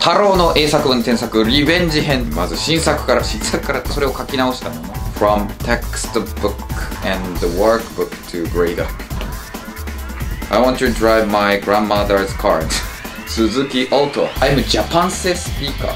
太郎の英作文添削リベンジ編。まず新作からってそれを書き直したもの。From textbook and the workbook to grade up. I want to drive my grandmother's car. 鈴木オート。I'm Japan speaker.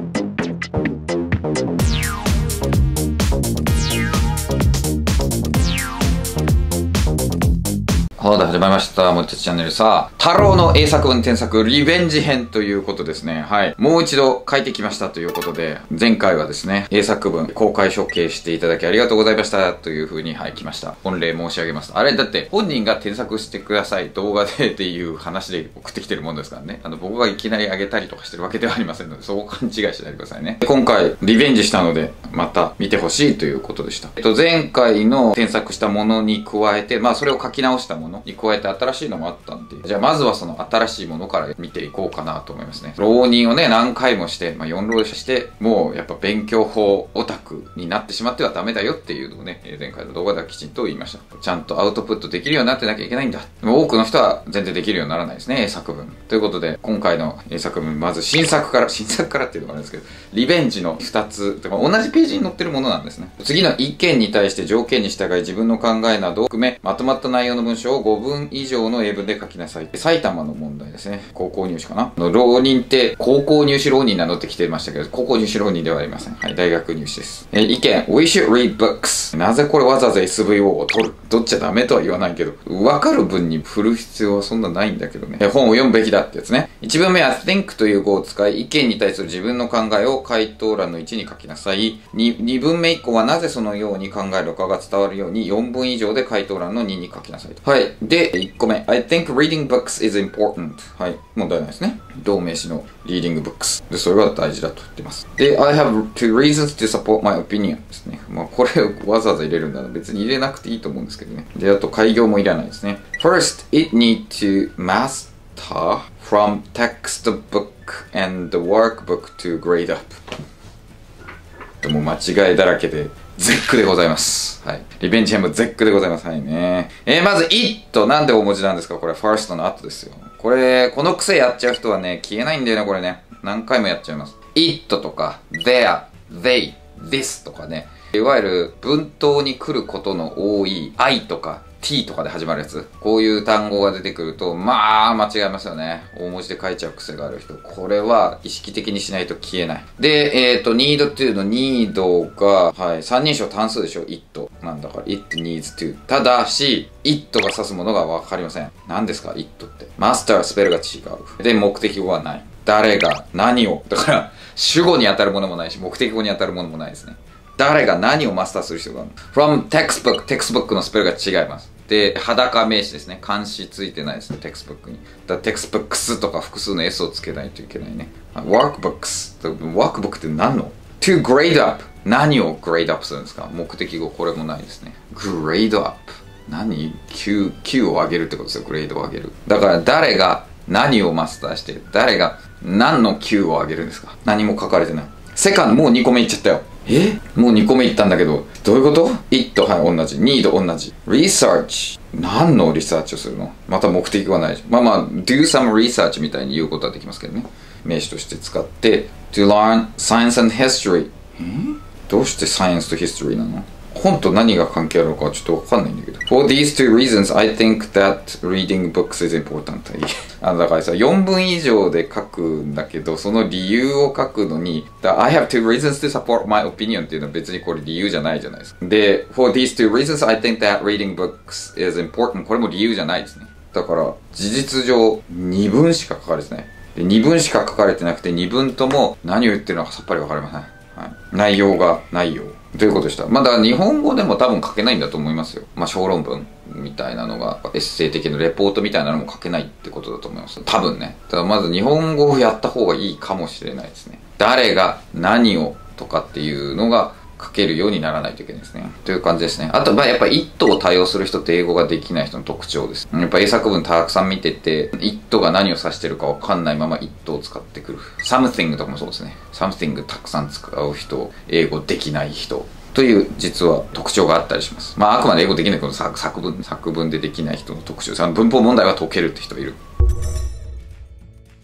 はい、始まりました。森哲チャンネル。さあ、太郎の英作文添削リベンジ編ということですね。はい。もう一度書いてきましたということで、前回はですね、英作文公開処刑していただきありがとうございましたという風に、はい、来ました。御礼申し上げます。あれ、だって本人が添削してください、動画でっていう話で送ってきてるもんですからね。僕がいきなり上げたりとかしてるわけではありませんので、そこ勘違いしないでくださいね。今回、リベンジしたので、また見てほしいということでした。前回の添削したものに加えて、まあ、それを書き直したものに加えて新しいのもあったんで、じゃあまずはその新しいものから見ていこうかなと思いますね。浪人をね、何回もして、4浪して、もうやっぱ勉強法オタクになってしまってはダメだよっていうのをね、前回の動画ではきちんと言いました。ちゃんとアウトプットできるようになってなきゃいけないんだ。多くの人は全然できるようにならないですね、英作文。ということで、今回の英作文、まず新作からっていうのがあるんですけど、リベンジの2つ、同じページに載ってるものなんですね。次の意見に対して条件に従い自分の考えなどを含め、まとまった内容の文章を5分以上の英文で書きなさい。埼玉の問題ですね。高校入試かな。浪人って高校入試浪人なのって来てましたけど、高校入試浪人ではありません。はい、大学入試です。意見。We should read books. なぜこれわざわざ SVO を取る？取っちゃダメとは言わないけど、わかる文に振る必要はそんなないんだけどね。本を読むべきだってやつね。1文目は think という語を使い、意見に対する自分の考えを回答欄の1に書きなさい。2文目以降はなぜそのように考えるのかが伝わるように4文以上で回答欄の2に書きなさいと。はい。で、1個目。I think reading books is important. はい。問題ないですね。動名詞の reading books。で、それが大事だと言ってます。で、I have two reasons to support my opinion ですね。まあ、これをわざわざ入れるんだら別に入れなくていいと思うんですけどね。で、あと、開業もいらないですね。First, it need to master from textbook and the workbook to grade up. もう間違いだらけで、絶句でございます。はい。リベンジ編も絶句でございます。はいね。まず、it なんで大文字なんですか？これ、first の後ですよ。この癖やっちゃう人はね、消えないんだよね、これね。何回もやっちゃいます。it とか、there, they, this とかね。いわゆる文頭に来ることの多い I とか T とかで始まるやつ。こういう単語が出てくると、まあ、間違えますよね。大文字で書いちゃう癖がある人。これは意識的にしないと消えない。で、need to の need が、はい、三人称単数でしょ it。なんだから、it needs to。ただし、it が指すものがわかりません。何ですか it って。マスター、スペルが違う。で、目的語はない。誰が、何を。だから、主語に当たるものもないし、目的語に当たるものもないですね。誰が何をマスターする必要があるの？ from textbook のスペルが違います。で、裸名詞ですね。漢詞ついてないですね、textbook に。だから textbooks とか複数の S をつけないといけないね。workbook って何の？ to grade up 何を grade up するんですか？目的語これもないですね。grade up 何？ Q を上げるってことですよ。グレードを上げる。だから誰が何をマスターして誰が何の Q を上げるんですか？何も書かれてない。セカンドもう2個目いっちゃったよ。もう2個目いったんだけど、どういうこと？ it はい同じ。need 同じ。research 何のリサーチをするの？また目的はないじゃん。まあ do some research みたいに言うことはできますけどね。名詞として使って to learn science and history。どうして science と history なの？本と何が関係あるのかちょっとわかんないんだけど。For these two reasons, I think that reading books is important. だからさ、4文以上で書くんだけど、その理由を書くのに、I have two reasons to support my opinion っていうのは別にこれ理由じゃないじゃないですか。で、For these two reasons, I think that reading books is important. これも理由じゃないですね。だから、事実上2文しか書かれてない。で、2文しか書かれてなくて、2文とも何を言ってるのかさっぱりわかりません。はい、内容が内容。ということでした。まあ、だから日本語でも多分書けないんだと思いますよ。まあ、小論文みたいなのが、エッセイ的なレポートみたいなのも書けないってことだと思います。多分ね。ただまず日本語をやった方がいいかもしれないですね。誰が何をとかっていうのが書けるようにならないといけないですね。という感じですね。あと、やっぱ it を対応する人って英語ができない人の特徴です。やっぱ英作文たくさん見てて、it が何を指してるかわかんないまま it を使ってくる。something とかもそうですね。something たくさん使う人、英語できない人。という実は特徴があったりします。まああくまで英語できないけど作文でできない人の特徴です。文法問題は解けるって人いる。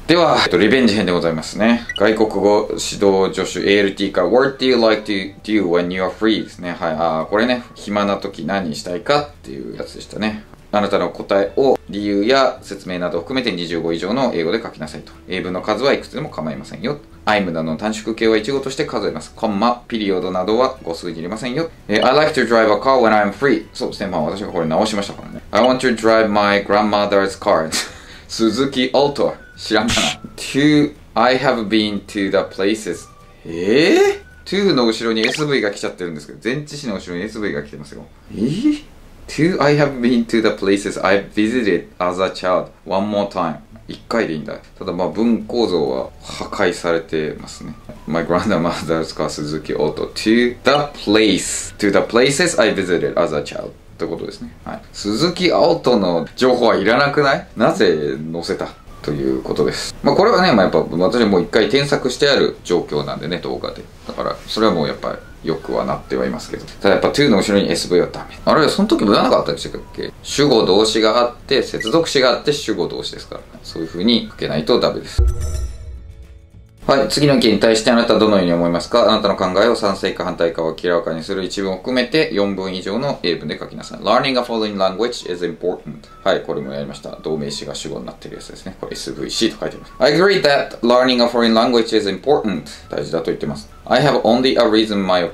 では、リベンジ編でございますね。外国語指導助手 ALT から What do you like to do when you are free ですね。はい。これね、暇な時何したいかっていうやつでしたね。あなたの答えを理由や説明などを含めて25以上の英語で書きなさいと。英文の数はいくつでも構いませんよ。I'm などの短縮形は1語として数えます。コンマ、ピリオドなどは語数に入れませんよ。I like to drive a car when I'm free. そうですね。私がこれ直しましたからね。I want to drive my grandmother's car. 鈴木オート。知らんかな。I have been to the places. to の後ろに SV が来ちゃってるんですけど、前置詞の後ろに SV が来てますよ。I have been to the places I visited as a child. One more time. 一回でいいんだ。ただ文構造は破壊されてますね。My grandmother's car 鈴木オート to the places I visited as a child. ということですね。はい。鈴木オートの情報はいらなくない？なぜ載せた？ということです。これはね、やっぱ私もう一回添削してある状況なんでね、動画で。だから、それはもうやっぱりよくはなってはいますけど。ただやっぱ to の後ろに SV はダメ。あれ、その時も言わなかったでしたっけ？主語動詞があって、接続詞があって主語動詞ですから。そういう風に書けないとダメです。はい。次の意見に対してあなたはどのように思いますか？あなたの考えを賛成か反対かを明らかにする一文を含めて4文以上の英文で書きなさい。Learning a foreign language is important. はい。これもやりました。動名詞が主語になってるやつですね。これ SVC と書いてあります。I agree that learning a foreign language is important. 大事だと言ってます。I have only a reason in my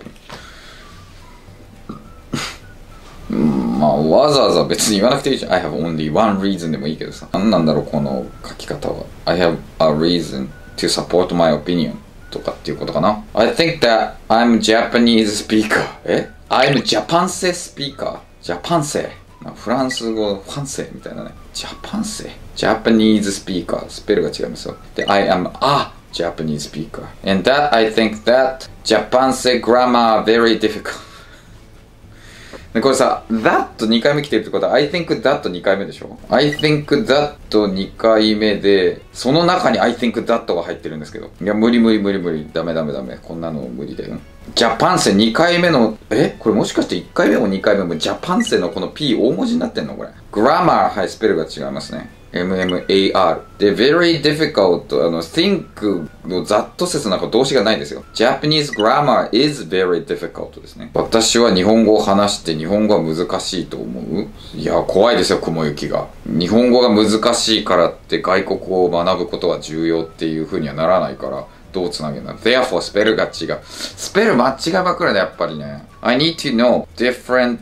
opinion. わざわざ別に言わなくていいじゃん。I have only one reason でもいいけどさ。何なんだろう、この書き方は。I have a reason.To support my opinion とかっていうことかな。I think that I'm Japanese speaker. I'm Japanese speaker. ジャパンセ。フランス語、ファンセみたいなね。ジャパンセ。Japanese speaker. スペルが違いますよ。で、I am a Japanese speaker. And that I think that Japanese grammar very difficult. でこれさ、that 2回目来てるってことは I think that 2回目でしょ？ I think that 2回目で、その中に I think that が入ってるんですけど。いや、無理。ダメ。こんなの無理だよ。ジャパンセ2回目の、これもしかして1回目も2回目もジャパンセのこの P 大文字になってんのこれ。グラマー、はい、スペルが違いますね。MMAR。で、very difficult。think のざっと説なんか動詞がないですよ。Japanese grammar is very difficult ですね。私は日本語を話して日本語は難しいと思う？いや、怖いですよ、雲行きが。日本語が難しいからって外国語を学ぶことは重要っていう風にはならないから、どうつなげるの？ Therefore スペルが違う。スペル間違いばっかりだ、やっぱりね。I need to know different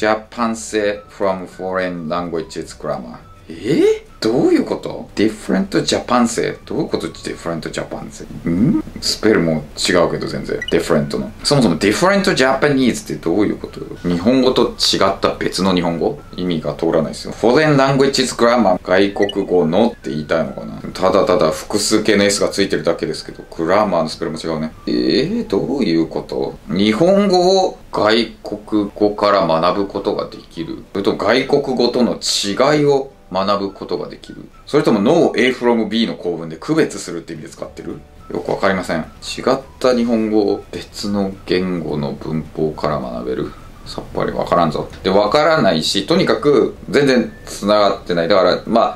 Japanese from foreign languages grammar。どういうこと？ different Japanese どういうこと？ different Japanese スペルも違うけど全然 different のそもそも different Japanese ってどういうこと？日本語と違った別の日本語？意味が通らないですよ。 foreign languages grammar 外国語のって言いたいのかな。ただ複数形の S がついてるだけですけどグラマーのスペルも違うね。どういうこと？日本語を外国語から学ぶことができる？それと外国語との違いを学ぶことができる？それとも No A from B の構文で区別するって意味で使ってる？よくわかりません。違った日本語を別の言語の文法から学べる？さっぱりわからんぞ。で、わからないし、とにかく全然繋がってない。だから、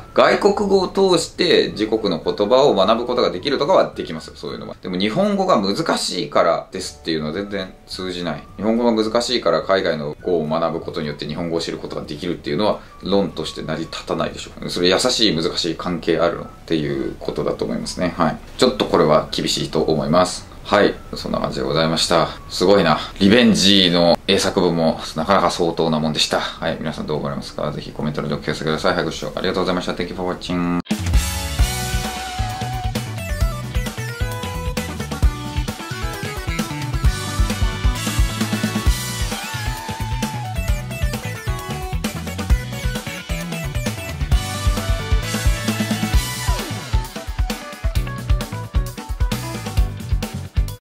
外国語を通して自国の言葉を学ぶことができるとかはできますよ、そういうのは。でも日本語が難しいからですっていうのは全然通じない。日本語が難しいから海外の語を学ぶことによって日本語を知ることができるっていうのは論として成り立たないでしょ。それ優しい難しい関係あるのっていうことだと思いますね。はい。ちょっとこれは厳しいと思います。はい。そんな感じでございました。すごいな。リベンジの英作文もなかなか相当なもんでした。はい。皆さんどう思われますか？ぜひコメント欄でお聞かせください。はい。ご視聴ありがとうございました。Thank you for watching.